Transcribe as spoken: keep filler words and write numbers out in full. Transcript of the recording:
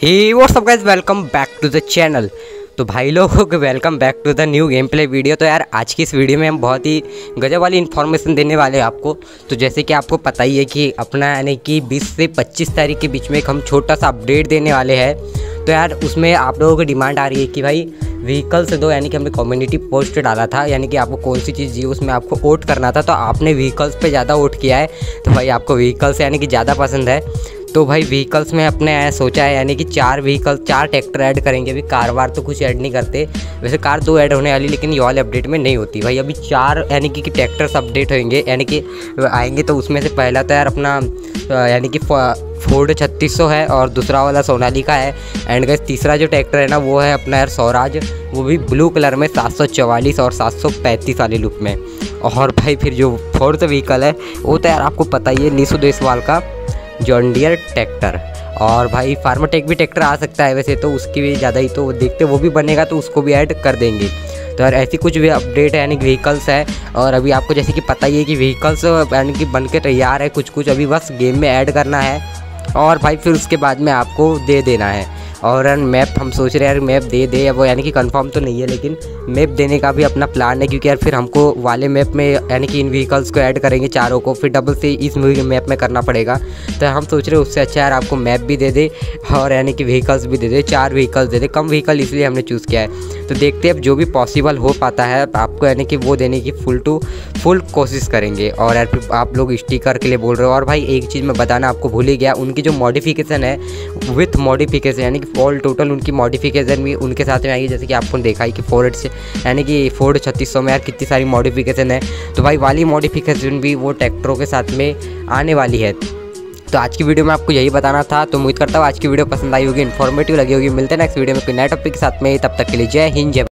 Hey what's up guys, welcome back to the channel. तो भाई लोगों को welcome back to the new game play video. तो यार आज की इस वीडियो में हम बहुत ही गजब वाली इन्फॉर्मेशन देने वाले हैं आपको। तो जैसे कि आपको पता ही है कि अपना यानी कि बीस से पच्चीस तारीख के बीच में एक हम छोटा सा अपडेट देने वाले हैं। तो यार उसमें आप लोगों की डिमांड आ रही है कि भाई व्हीकल से दो, यानी कि हमने कम्युनिटी पोस्ट डाला था, यानी कि आपको कौन सी चीज़ चाहिए उसमें आपको वोट करना था। तो आपने व्हीकल्स पे ज़्यादा वोट किया है, तो भाई आपको व्हीकल्स यानी कि ज़्यादा पसंद है। तो भाई व्हीकल्स में अपने सोचा है यानी कि चार व्हीकल चार ट्रैक्टर ऐड करेंगे। अभी कार वार तो कुछ ऐड नहीं करते, वैसे कार दो ऐड होने वाली, लेकिन ये वाले अपडेट में नहीं होती भाई। अभी चार यानी कि ट्रैक्टर्स अपडेट होंगे, यानी कि आएंगे। तो उसमें से पहला तो यार अपना यानी कि फोर्ड छत्तीस सौ है और दूसरा वाला सोनालिका है। एंड गाइस तीसरा जो ट्रैक्टर है ना वो है अपना यार स्वराज, वो भी ब्लू कलर में सात सौ चवालीस और सात सौ पैंतीस वाले लुक में। और भाई फिर जो फोर्थ व्हीकल है वो तो यार आपको पता ही है, नीसो देसवाल का जॉन डियर ट्रैक्टर। और भाई फार्माटेक भी ट्रैक्टर आ सकता है वैसे, तो उसकी भी ज़्यादा ही तो देखते वो भी बनेगा तो उसको भी ऐड कर देंगे। तो यार ऐसी कुछ भी अपडेट है यानी व्हीकल्स है। और अभी आपको जैसे कि पता ही है कि व्हीकल्स यानी कि बन के तैयार है, कुछ कुछ अभी बस गेम में ऐड करना है। और भाई फिर उसके बाद में आपको दे देना है। और मैप हम सोच रहे हैं यार मैप दे दे, वो यानी कि कंफर्म तो नहीं है, लेकिन मैप देने का भी अपना प्लान है। क्योंकि यार फिर हमको वाले मैप में यानी कि इन व्हीकल्स को ऐड करेंगे चारों को, फिर डबल से इस मैप में करना पड़ेगा। तो हम सोच रहे हैं उससे अच्छा यार आपको मैप भी दे दे और यानी कि व्हीकल्स भी दे दे, चार व्हीकल्स दे दे। कम व्हीकल इसलिए हमने चूज़ किया है। तो देखते हैं अब जो भी पॉसिबल हो पाता है आपको यानी कि वो देने की फुल टू फुल कोशिश करेंगे। और यार फिर आप लोग स्टिकर के लिए बोल रहे हो। और भाई एक चीज़ मैं बताना आपको भूल ही गया, उनकी जो मॉडिफिकेशन है विथ मॉडिफिकेशन यानी कि ऑल टोटल उनकी मॉडिफिकेशन भी उनके साथ में आएगी। जैसे कि आपको देखा है कि फोर्ड से यानी कि फोर्ड छत्तीस सौ में यार कितनी सारी मॉडिफिकेशन है। तो भाई वाली मॉडिफिकेशन भी वो ट्रैक्टरों के साथ में आने वाली है। तो आज की वीडियो में आपको यही बताना था। तो उम्मीद करता हूँ आज की वीडियो पसंद आई होगी, इन्फॉर्मेटिव लगी होगी। मिलते हैं नेक्स्ट वीडियो में कोई नए टॉपिक के साथ में, तब तक के लिए जय हिंद जय।